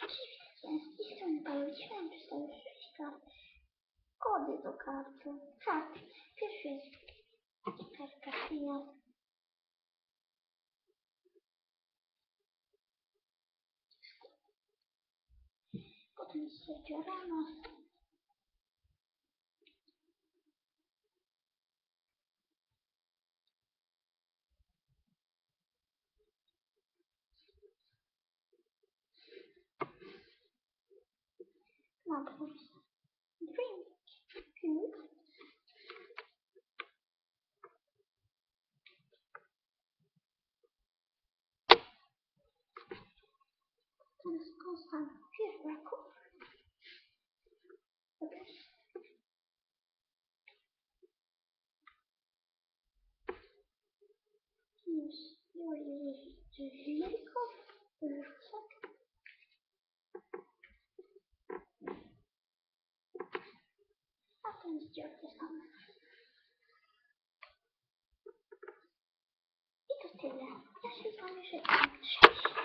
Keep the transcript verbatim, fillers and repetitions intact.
Z tej strony pojawiłem przedstawić sześć kart. Kody do karty. Kart. Pierwszy jest karta pieniądz. Potem jest Sergio Naples. Dream Cube. To jest Konstant Pierraków. Jest Juliusz Żylikow. A to jest Dziorka sama. I to tyle. Ja się z wami żegnam. Cześć.